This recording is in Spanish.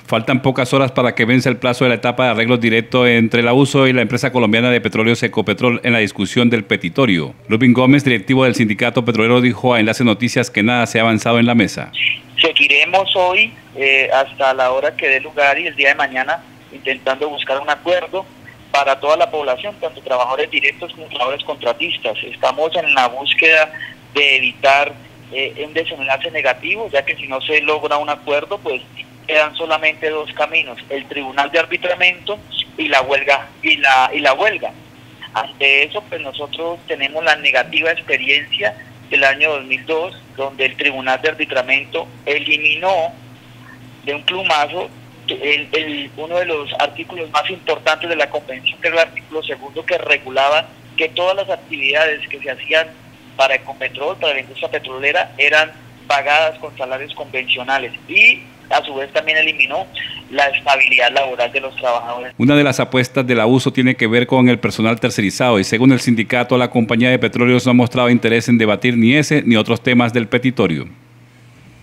Faltan pocas horas para que vence el plazo de la etapa de arreglos directos entre la USO y la empresa colombiana de petróleos Ecopetrol en la discusión del petitorio. Ludwig Gómez, directivo del sindicato petrolero, dijo a Enlace Noticias que nada se ha avanzado en la mesa. Seguiremos hoy hasta la hora que dé lugar y el día de mañana intentando buscar un acuerdo para toda la población, tanto trabajadores directos como trabajadores contratistas. Estamos en la búsqueda de evitar un desenlace negativo, ya que si no se logra un acuerdo, pues quedan solamente dos caminos: el tribunal de arbitramiento y la huelga. Ante eso, pues nosotros tenemos la negativa experiencia del año 2002, donde el tribunal de arbitramiento eliminó de un plumazo uno de los artículos más importantes de la convención, que era el artículo 2, que regulaba que todas las actividades que se hacían para Ecopetrol, para la industria petrolera, eran pagadas con salarios convencionales, y a su vez también eliminó la estabilidad laboral de los trabajadores. Una de las apuestas de la USO tiene que ver con el personal tercerizado y según el sindicato, la compañía de petróleos no ha mostrado interés en debatir ni ese ni otros temas del petitorio.